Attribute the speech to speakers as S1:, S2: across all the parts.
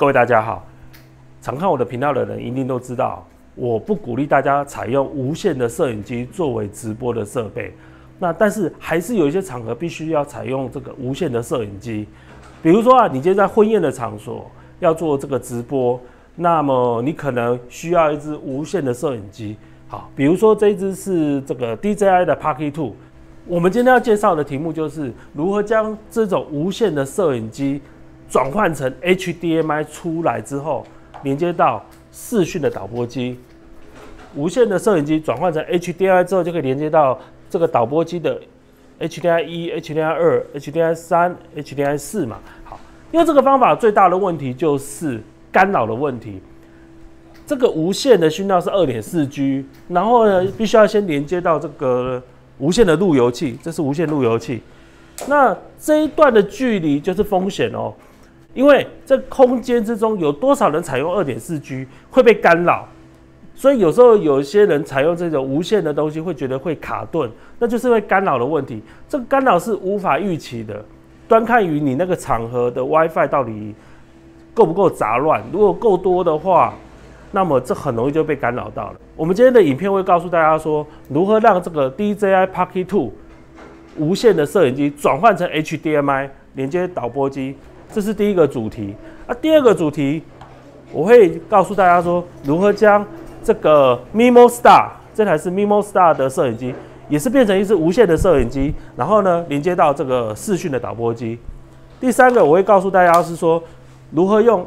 S1: 各位大家好，常看我的频道的人一定都知道，我不鼓励大家采用无线的摄影机作为直播的设备。但是还是有一些场合必须要采用这个无线的摄影机，比如说你今天在婚宴的场所要做这个直播，那么你可能需要一支无线的摄影机。好，比如说这一支是这个 DJI 的 Pocket 2。我们今天要介绍的题目就是如何将这种无线的摄影机转换成 HDMI 出来之后，连接到视讯的导播机。无线的摄影机转换成 HDMI 之后，就可以连接到这个导播机的 HDMI 1、HDMI 2、HDMI 3、HDMI 4嘛。好，用这个方法最大的问题就是干扰的问题。这个无线的讯号是 2.4G， 然后呢，必须要先连接到这个无线的路由器，这是无线路由器。那这一段的距离就是风险哦，因为这空间之中有多少人采用 2.4G 会被干扰，所以有时候有些人采用这种无线的东西会觉得会卡顿，那就是会干扰的问题。这个干扰是无法预期的，端看于你那个场合的 WiFi 到底够不够杂乱，如果够多的话，那么这很容易就被干扰到了。我们今天的影片会告诉大家说，如何让这个 DJI Pocket 2无线的摄影机转换成 HDMI 连接导播机，这是第一个主题。第二个主题，我会告诉大家说，如何将这个 Mimo Star 这台是 Mimo Star 的摄影机，也是变成一支无线的摄影机，然后呢连接到这个视讯的导播机。第三个，我会告诉大家是说，如何用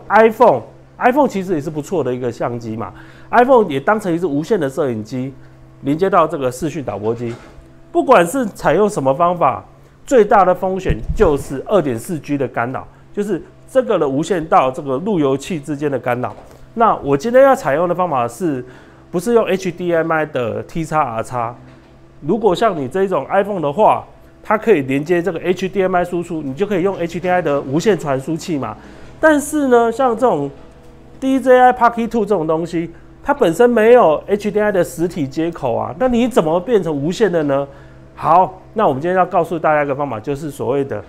S1: iPhone 其实也是不错的一个相机嘛 ，iPhone 也当成一支无线的摄影机，连接到这个视讯导播机。不管是采用什么方法，最大的风险就是 2.4G 的干扰，就是这个的无线到这个路由器之间的干扰。那我今天要采用的方法是，不是用 HDMI 的 T×R×？ 如果像你这种 iPhone 的话，它可以连接这个 HDMI 输出，你就可以用 HDMI 的无线传输器嘛。但是呢，像这种 DJI Pocket 2这种东西，它本身没有 HDMI 的实体接口啊，那你怎么变成无线的呢？好，那我们今天要告诉大家一个方法，就是所谓的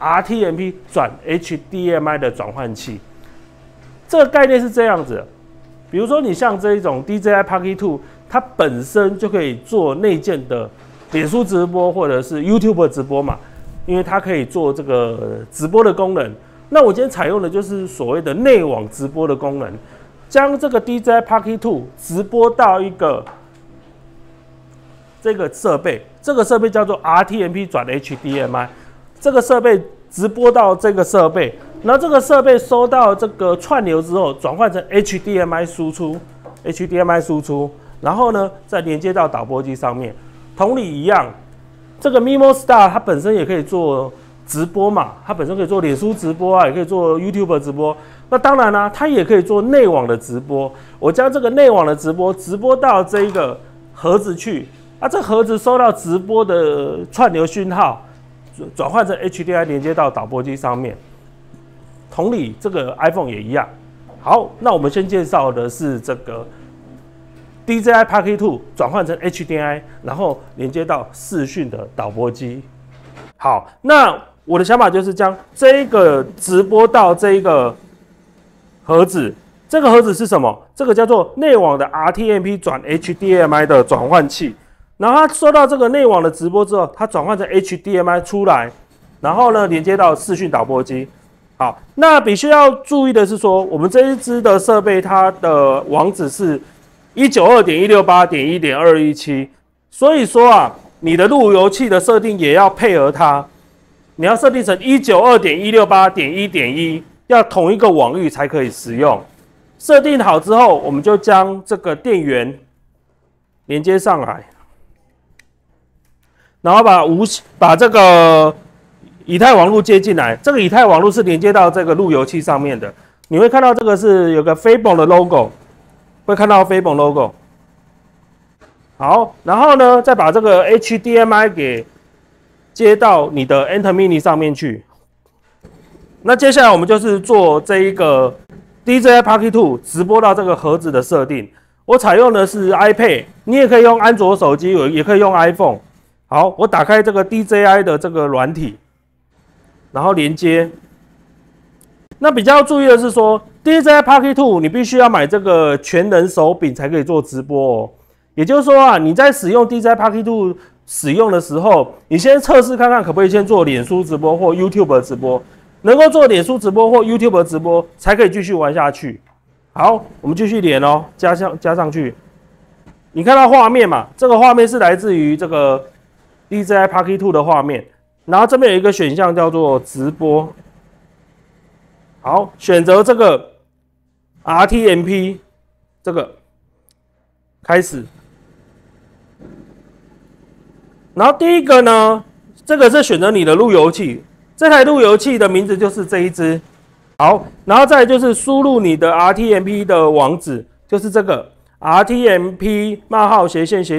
S1: RTMP 转 HDMI 的转换器。这个概念是这样子，比如说你像这一种 DJI Pocket 2，它本身就可以做内建的脸书直播或者是 YouTube 直播嘛，因为它可以做这个直播的功能。那我今天采用的就是所谓的内网直播的功能，将这个 DJI Pocket 2直播到一个这个设备，这个设备叫做 RTMP 转 HDMI， 这个设备直播到这个设备，然后这个设备收到这个串流之后，转换成 HDMI 输出，然后呢再连接到导播机上面。同理一样，这个 Mimo Star 它本身也可以做直播嘛，它本身可以做脸书直播啊，也可以做 YouTube 直播。那当然啦，它也可以做内网的直播。我将这个内网的直播到这一个盒子去，这盒子收到直播的串流讯号，转换成 HDMI 连接到导播机上面。同理，这个 iPhone 也一样。好，那我们先介绍的是这个 DJI Pocket 2转换成 HDMI， 然后连接到视讯的导播机。好，那我的想法就是将这个直播到这个盒子，这个盒子是什么？这个叫做内网的 RTMP 转 HDMI 的转换器。然后它收到这个内网的直播之后，它转换成 HDMI 出来，然后呢连接到视讯导播机。好，那必须要注意的是说，我们这一支的设备它的网址是 192.168.1.217， 所以说你的路由器的设定也要配合它，你要设定成 192.168.1.1， 要同一个网域才可以使用。设定好之后，我们就将这个电源连接上来，然后把这个以太网路接进来。这个以太网路是连接到这个路由器上面的。你会看到这个是有个飞鹏的 logo， 会看到飞鹏 logo。好，然后呢，再把这个 HDMI 给接到你的 Enter Mini 上面去。那接下来我们就是做这一个 DJI Pocket 2直播到这个盒子的设定。我采用的是 iPad， 你也可以用安卓手机，也可以用 iPhone。好，我打开这个 DJI 的这个软体，然后连接。那比较注意的是说 DJI Pocket 2你必须要买这个全能手柄才可以做直播哦。也就是说啊，你在使用 DJI Pocket 2使用的时候，你先测试看看可不可以先做脸书直播或 YouTube 直播，能够做脸书直播或 YouTube 直播才可以继续玩下去。好，我们继续连哦，加上去。你看到画面嘛？这个画面是来自于这个 DJI Pocket 2的画面，然后这边有一个选项叫做直播。好，选择这个 RTMP 这个开始。然后第一个呢，这个是选择你的路由器，这台路由器的名字就是这一支。好，然后再来就是输入你的 RTMP 的网址，就是这个 RTMP 冒号斜线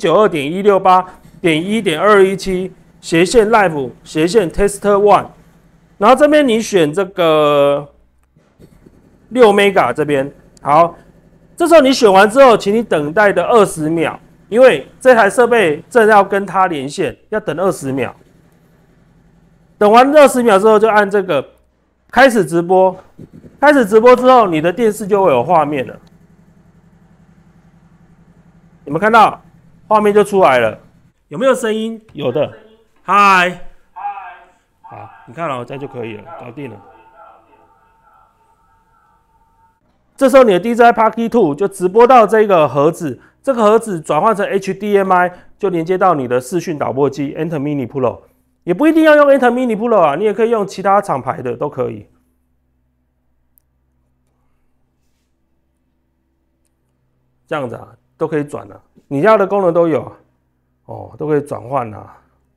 S1: 192.168.1.217 斜线 live 斜线 test one。然后这边你选这个6 mega 这边。好，这时候你选完之后，请你等待的20秒。因为这台设备正要跟它连线，要等20秒。等完20秒之后，就按这个开始直播。开始直播之后，你的电视就会有画面了。有没有看到？画面就出来了。有没有声音？有的。嗨，好，你看了，这样就可以了，搞定了。这时候你的 DJI Pocket 2就直播到这个盒子。这个盒子转换成 HDMI 就连接到你的视讯导播机 Enter Mini Pro， 也不一定要用 Enter Mini Pro 啊，你也可以用其他厂牌的都可以。这样子啊，都可以转了，你要的功能都有哦，都可以转换啊。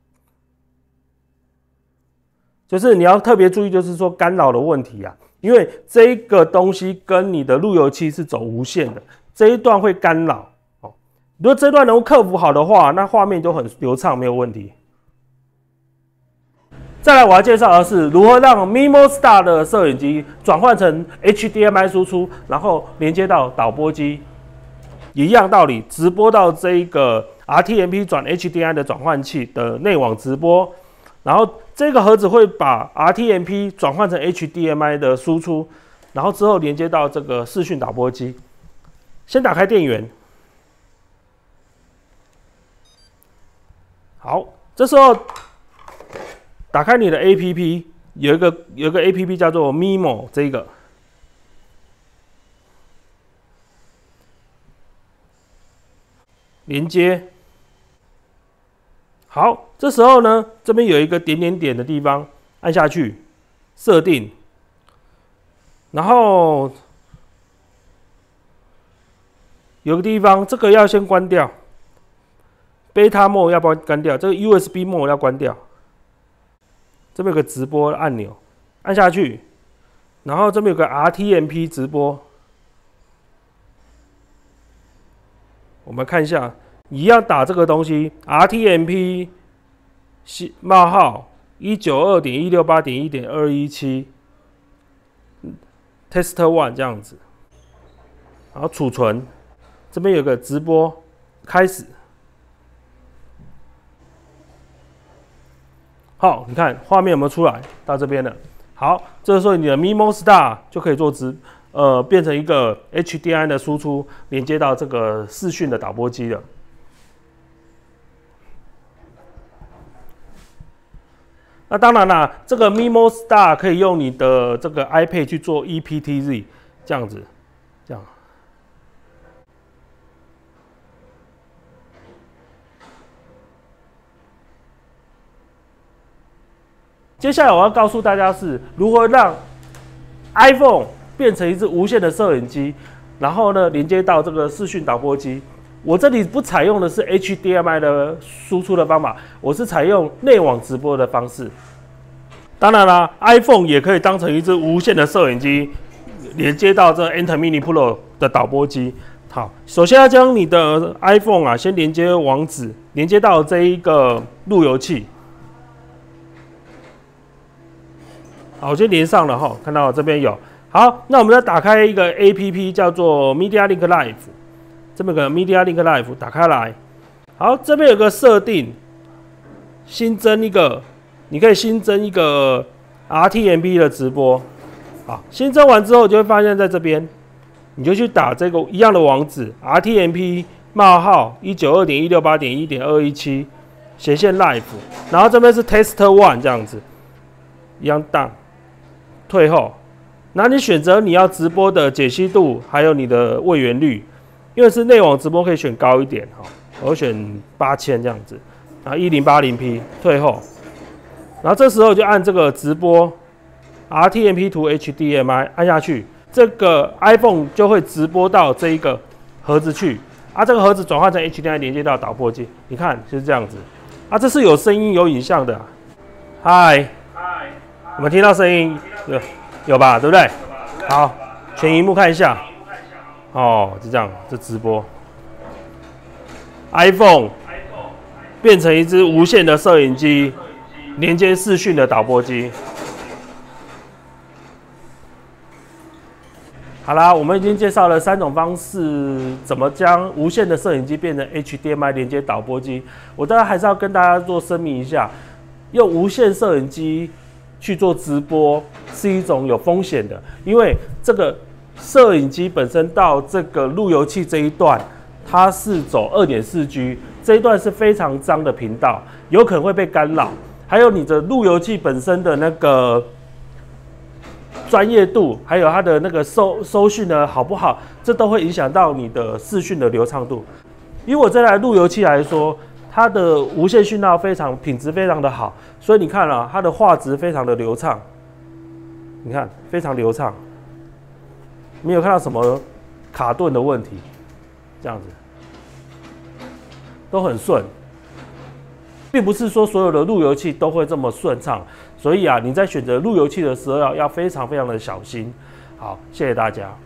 S1: 就是你要特别注意，就是说干扰的问题啊，因为这个东西跟你的路由器是走无线的，这一段会干扰。如果这段能够克服好的话，那画面就很流畅，没有问题。再来，我要介绍的是如何让 MimoStar 的摄影机转换成 HDMI 输出，然后连接到导播机，一样道理，直播到这一个 RTMP 转 HDMI 的转换器的内网直播，然后这个盒子会把 RTMP 转换成 HDMI 的输出，然后之后连接到这个视讯导播机。先打开电源。好，这时候打开你的 APP， 有一个 APP 叫做 Mimo， 这个连接。好，这时候呢，这边有一个点点点的地方，按下去，设定，然后有个地方，这个要先关掉。Beta Mode 要不要关掉？这个 USB Mode 要关掉。这边有个直播按钮，按下去，然后这边有个 RTMP 直播，我们看一下，一样打这个东西 RTMP 冒号192.168.1.217 Test One 这样子，然后储存，这边有个直播开始。好，你看画面有没有出来？到这边了。好，这时候你的 MimoStar 就可以做变成一个 HDMI 的输出，连接到这个视讯的导播机了。那当然啦，这个 MimoStar 可以用你的这个 iPad 去做 EPTZ， 这样子，这样。接下来我要告诉大家是如何让 iPhone 变成一支无线的摄影机，然后呢连接到这个视讯导播机。我这里不采用的是 HDMI 的输出的方法，我是采用内网直播的方式。当然啦 ，iPhone 也可以当成一支无线的摄影机，连接到这 Enter Mini Pro 的导播机。好，首先要将你的 iPhone 啊先连接网址，连接到这一个路由器。好，我就连上了哈，看到这边有。好，那我们再打开一个 APP， 叫做 Media Link Live， 这边有个 Media Link Live 打开来。好，这边有个设定，新增一个，你可以新增一个 RTMP 的直播。 好，新增完之后，就会发现在这边，你就去打这个一样的网址 RTMP 冒号192.168.1.217斜线 live， 然后这边是 test one 这样子，一样档退后，然后你选择你要直播的解析度，还有你的位元率，因为是内网直播可以选高一点哈，我选8000这样子，然后1080p 退后，然后这时候就按这个直播 RTMP to HDMI 按下去，这个 iPhone 就会直播到这一个盒子去，这个盒子转换成 HDMI 连接到导播机，你看就是这样子，这是有声音有影像的，嗨，我们听到声音有吧，对不对？好，全萤幕看一下，哦，就这样，这直播 ，iPhone 变成一支无线的摄影机，连接视讯的导播机。好啦，我们已经介绍了3种方式，怎么将无线的摄影机变成 HDMI 连接导播机。我当然还是要跟大家做声明一下，用无线摄影机去做直播是一种有风险的，因为这个摄影机本身到这个路由器这一段，它是走 2.4G， 这一段是非常脏的频道，有可能会被干扰。还有你的路由器本身的那个专业度，还有它的那个收讯的好不好，这都会影响到你的视讯的流畅度。以我这台路由器来说，它的无线讯号品质非常的好，所以你看啊，它的画质非常的流畅，你看非常流畅，没有看到什么卡顿的问题，这样子都很顺，并不是说所有的路由器都会这么顺畅，所以你在选择路由器的时候要非常非常的小心。好，谢谢大家。